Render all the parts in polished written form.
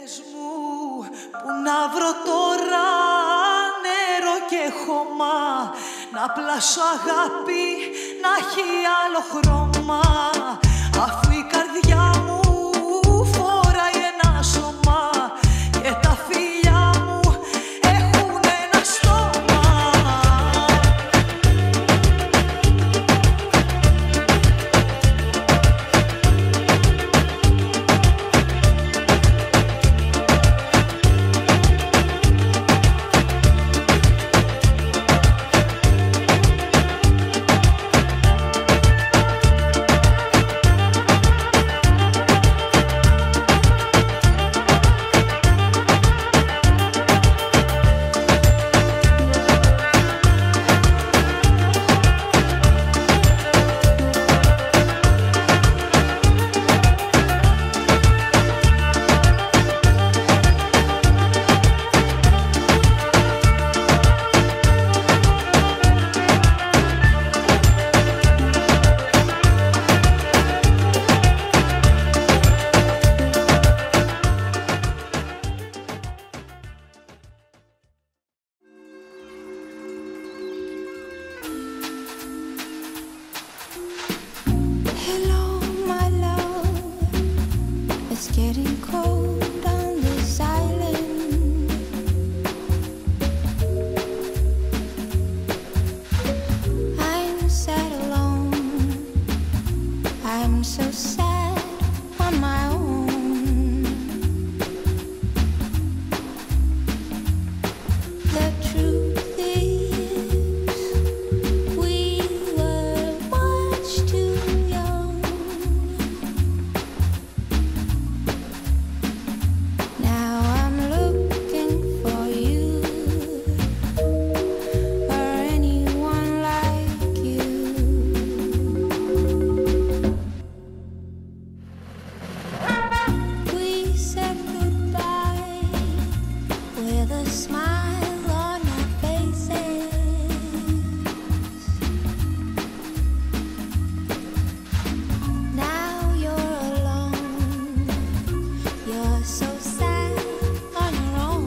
Πες μου που να βρω τώρα νερό και χώμα, να πλάσω αγάπη, να έχει άλλο χρώμα, αφού η καρδιά μου φοράει ένα σώμα και τα φιλιά μου έχουν ένα στόμα. Getting cold on this island. I'm sad alone. I'm so sad on my own. The truth is, we were much too young. Now I'm looking for you or anyone like you. We said goodbye with a smile on our faces. Now you're alone. You're so sad on your own.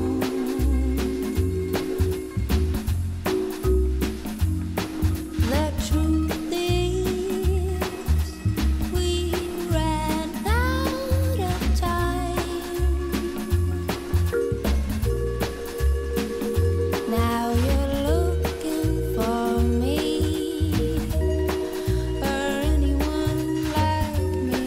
The truth is, we ran out of time. Now you're looking for me or anyone like me.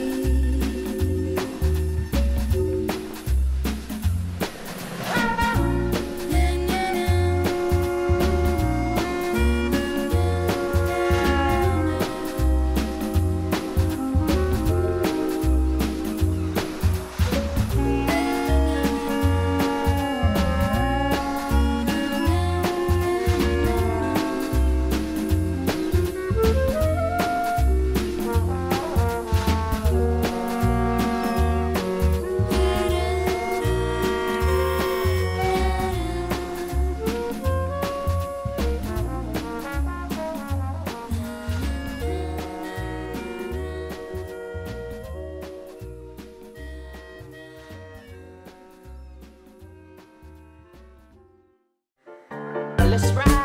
Let's ride.